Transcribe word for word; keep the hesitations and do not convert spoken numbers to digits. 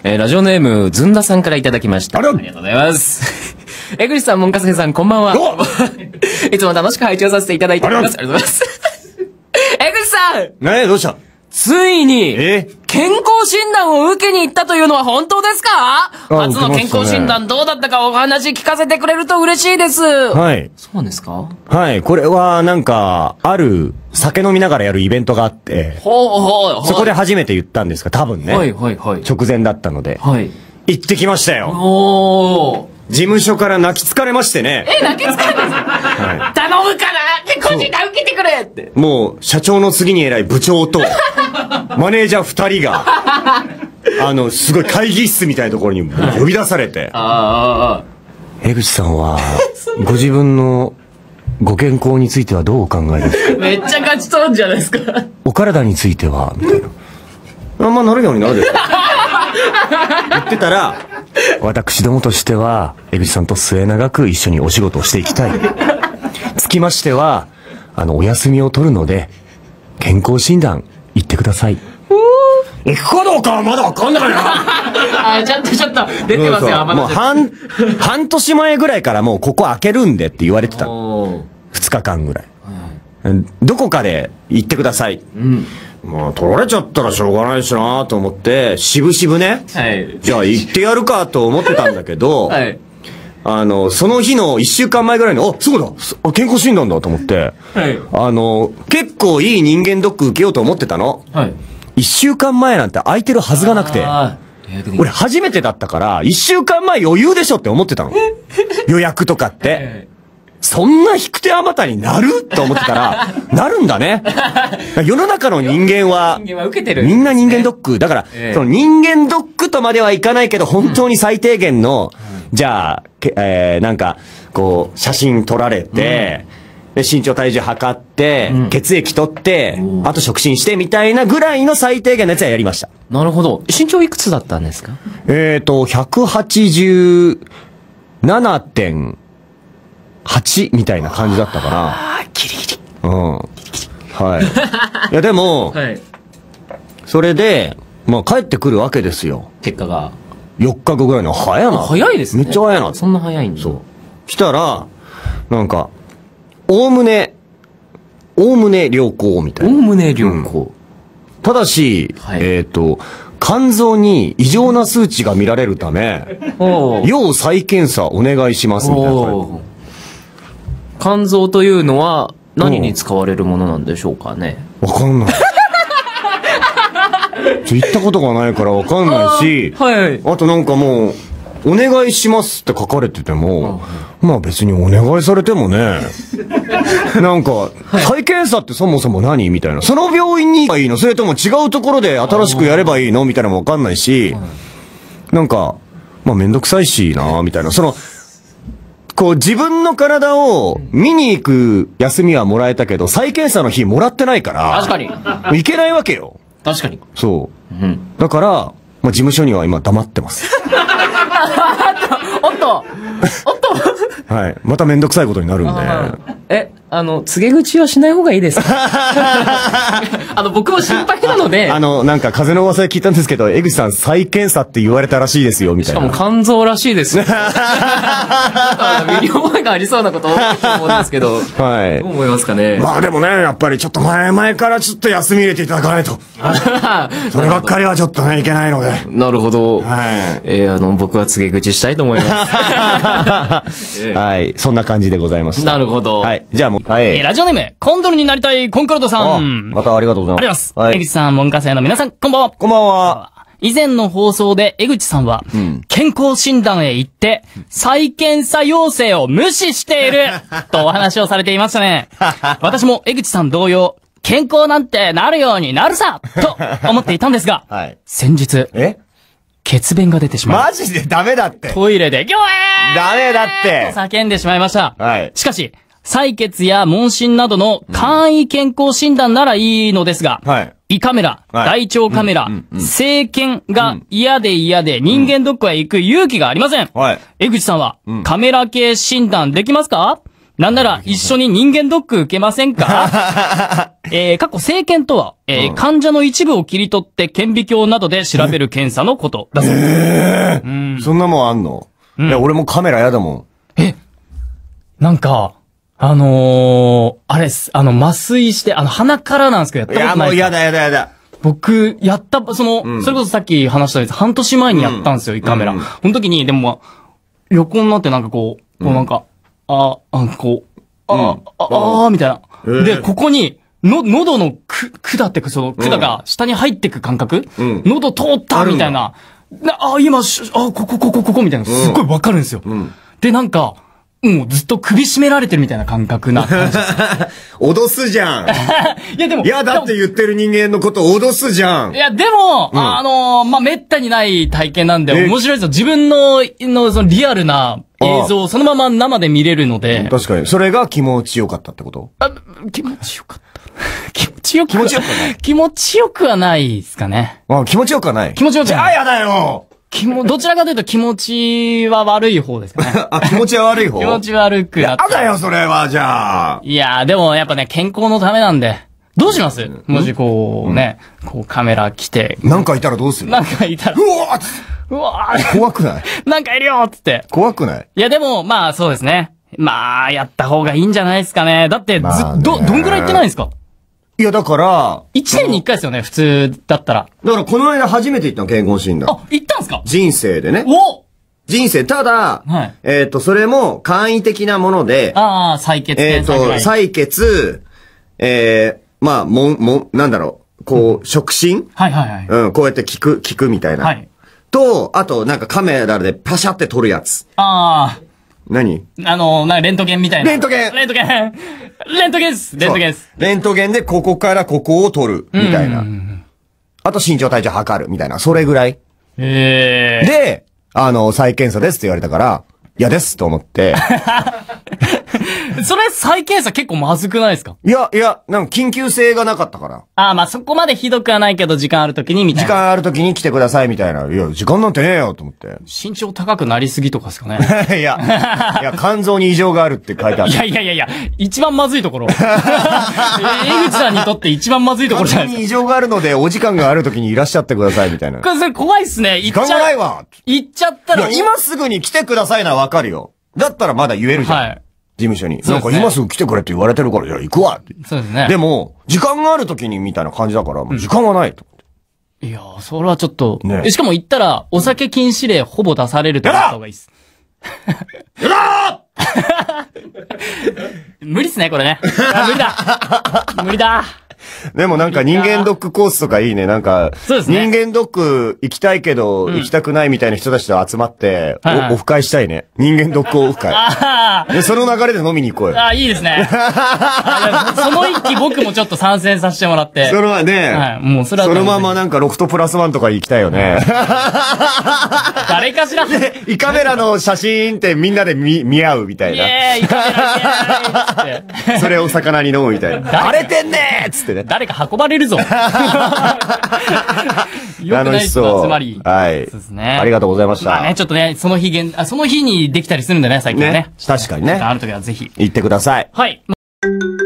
えー、ラジオネーム、ずんださんからいただきました。ありがとうございます。江口さん、もんかすけさん、こんばんは。いつも楽しく拝聴させていただいております。ありがとうございます。江口さんねえ、どうした？ ついに、健康診断を受けに行ったというのは本当ですか？初の健康診断どうだったかお話聞かせてくれると嬉しいです。 はい。 そうなんですか？ はい。これは、なんか、ある、酒飲みながらやるイベントがあって、 ほうほう、 そこで初めて言ったんですが、多分ね。 はいはいはい。 直前だったので。 はい。 行ってきましたよ。 おー。 事務所から泣きつかれましてね。 え、泣きつかれたんですか？はい。頼むから健康診断受けてくれって。 もう、社長の次に偉い部長と、マネージャー二人が、あの、すごい会議室みたいなところに呼び出されて。ああ。江口さんは、ご自分のご健康についてはどうお考えですか？ めっちゃガチトーンじゃないですか。 お体については、みたいな。あんまなるようになるでしょ。言ってたら、私どもとしては、江口さんと末永く一緒にお仕事をしていきたい。つきましては、あの、お休みを取るので、健康診断行ってください。行くかどうかはまだわかんないな。 あ、ちょっとちょっと、出てますよ、 そうそうもう半、半年前ぐらいからもうここ開けるんでって言われてたの。二日間ぐらい。うん、どこかで行ってください。うん。まあ、取られちゃったらしょうがないしなと思って、しぶしぶね。はい。じゃあ行ってやるかと思ってたんだけど、はい。あの、その日の一週間前ぐらいに、あ、そうだあ健康診断だと思って、はい。あの、結構いい人間ドック受けようと思ってたの。はい。一週間前なんて空いてるはずがなくて、俺初めてだったから、一週間前余裕でしょって思ってたの。予約とかって。そんな引く手あまたになると思ってたら、なるんだね。世の中の人間は、 人間は受けてる、 みんな人間ドック。だから、えー、その人間ドックとまではいかないけど、本当に最低限の、うん、じゃあ、えー、なんか、こう、写真撮られて、うん、で身長体重測って、うん、血液取って、うん、あと触診してみたいなぐらいの最低限のやつはやりました。 なるほど。身長いくつだったんですか？ えーと、ひゃくはちじゅうななてんはちみたいな感じだったかな。 ああ、ギリギリ。 うん。はい。いやでも、はい、それで、まあ帰ってくるわけですよ。 結果が。 よっかごぐらいの早いな。 早いですね。 めっちゃ早いな。 そんな早いんだ。 そう。来たら、なんか、おおむね、おおむね良好みたいな。 おおむね良好。 うん、ただし、はい、えっと、肝臓に異常な数値が見られるため、要再検査お願いしますみたいな。 肝臓というのは何に使われるものなんでしょうかね。 わかんない。ちょ、行ったことがないからわかんないし、あ、はいはい、あとなんかもう、お願いしますって書かれてても、まあ別にお願いされてもね、なんか、再検査ってそもそも何みたいな。その病院に行けばいいの？それとも違うところで新しくやればいいのみたいなのもわかんないし、なんか、まあめんどくさいしなみたいな。その、こう自分の体を見に行く休みはもらえたけど、再検査の日もらってないから。 確かに。 行けないわけよ。 確かに。 そう。うん、だから、まあ事務所には今黙ってます。 おっとおっとはい。まためんどくさいことになるんで。 え、あの、告げ口はしない方がいいですか？あの、僕も心配なので。 あの、なんか風の噂で聞いたんですけど、江口さん再検査って言われたらしいですよ、みたいな。 しかも肝臓らしいですよ。なんか、身に覚えがありそうなこと多いと思うんですけど。はい。どう思いますかね。 まあでもね、やっぱりちょっと前々からちょっと休み入れていただかないと。そればっかりはちょっとね、いけないので。 なるほど。はい。えー、あの、僕は告げ口したいと思います。 はい。そんな感じでございます。 なるほど。 はい。じゃあもう、はい。 えー、ラジオネーム、コンドルになりたいコンクロードさん。 またありがとうございます。 ありがとうございます。はい。江口さん、文科生の皆さん、こんばんは。 こんばんは。 以前の放送で江口さんは、うん、健康診断へ行って、再検査要請を無視しているとお話をされていましたね。私も江口さん同様、健康なんてなるようになるさと思っていたんですが、はい、先日、え血便が出てしまい。 マジでダメだって。 トイレで、ギョエーダメだって叫んでしまいました。 はい。 しかし、採血や問診などの簡易健康診断ならいいのですが、はい。胃カメラ、はい、大腸カメラ、うんうん、生検が嫌で嫌で人間ドックへ行く勇気がありません。はい。江口さんは、うん、カメラ系診断できますか？ なんなら一緒に人間ドック受けませんかえー、過去生検とは、えーうん、患者の一部を切り取って顕微鏡などで調べる検査のことだそうです。 えー、うん、そんなもんあんの、うん、いや、俺もカメラやだもん。 え、なんか、あのー、あれっす、あの、麻酔して、あの、鼻からなんですけど、やったことないですか？ いや、もうやだやだやだ。 僕、やった、その、うん、それこそさっき話したやつ、半年前にやったんですよ、胃カメラ。うん、その時に、でも、横になってなんかこう、こうなんか、あ、あ、こう、あ、うん、あ、あ、あ、みたいな。えー、で、ここに、の、喉のく、管ってく、その、管が下に入ってく感覚、うん、喉通ったみたいな。あ、今、あ、ここ、ここ、ここ、みたいな。すっごいわかるんですよ。うん、で、なんか、もうずっと首絞められてるみたいな感覚な感じです。 脅すじゃん。いやでも。 いやだって言ってる人間のことを脅すじゃん。 いやでも、うん、あのー、まあ、めったにない体験なんで面白いですよ。自分の、の、そのリアルな映像をそのまま生で見れるので。 確かに。それが気持ちよかったってこと？ あ、気持ちよかった。気持ちよく気持ちよくはない。気持ちよくはないですかね。 あ、気持ちよくはない。 気持ちよくはない。じゃあやだよ気も、どちらかというと気持ちは悪い方ですかね。 あ、気持ちは悪い方？ 気持ち悪くなって。 やだよ、それは、じゃあ。 いやー、でもやっぱね、健康のためなんで。どうします？うん、もしこうね、うん、こうカメラ来て。 なんかいたらどうする？ なんかいたら。 うわーうわー怖くない？ なんかいるよつって。 怖くない？ いや、でも、まあそうですね。まあ、やった方がいいんじゃないですかね。だって、ず、まあ、ど、どんぐらい行ってないんですか？ いや、だから、 一年に一回ですよね、普通だったら。 だから、この間初めて行ったの、健康診断。 あ、行ったんすか？ 人生でね。 お人生、ただ、 はい、 えっと、それも簡易的なもので、 ああ、採血えっと、採血、えー、まあ、もん、もん、なんだろう、こう、うん、触診はいはいはい。 うん、こうやって聞く、聞くみたいな。はい。と、あと、なんかカメラでパシャって撮るやつ。 ああ。 何？ あの、な、レントゲンみたいな。 レントゲンレントゲンレントゲンっすレントゲンっすレントゲンでここからここを撮る、みたいな。あと身長体重測る、みたいな。それぐらい。 へー。 で、あの、再検査ですって言われたから、嫌ですと思って。 それ再検査結構まずくないですか？ いや、いや、なんか緊急性がなかったから。 ああ、まあそこまでひどくはないけど時間ある時にみたいな。 時間ある時に来てくださいみたいな。いや、時間なんてねえよと思って。 身長高くなりすぎとかですかね。 いや、いや、肝臓に異常があるって書いてある。 いやいやいやいや、一番まずいところ。江口さんにとって一番まずいところじゃないですか。 肝臓に異常があるので、お時間がある時にいらっしゃってくださいみたいな。 これそれ怖いっすね。 時間がないわ。 行っちゃったら。 いや、今すぐに来てくださいなわかるよ。だったらまだ言えるじゃん。はい。事務所に。なんか今すぐ来てくれって言われてるから、じゃあ行くわって。 そうですね。 でも、時間がある時にみたいな感じだから、もう時間がないと。 いやー、それはちょっと。ね。しかも行ったら、お酒禁止令ほぼ出されると思った方がいいっす。 やだ無理っすね、これね。無理だ無理だでもなんか人間ドックコースとかいいね。なんか、 そうですね。 人間ドック行きたいけど、行きたくないみたいな人たちと集まって、オフ会したいね。人間ドックオフ会。で、その流れで飲みに行こうよ。 ああ、いいですね。その一期僕もちょっと参戦させてもらって。 それはね、 はい、もうそれは。 そのままなんかロフトプラスワンとか行きたいよね。 誰かしら。 で、胃カメラの写真ってみんなで見、見合うみたいな。 イエーイ、胃カメライエーイそれを魚に飲むみたいな。荒れてんねーっつってね。 誰か運ばれるぞ。よくない人の集まり。 はい。そうですね。ありがとうございました。 まあね、ちょっとね、その日現、あ、その日にできたりするんだね、最近ね。 確かにね。 ある時はぜひ。 行ってください。 はい。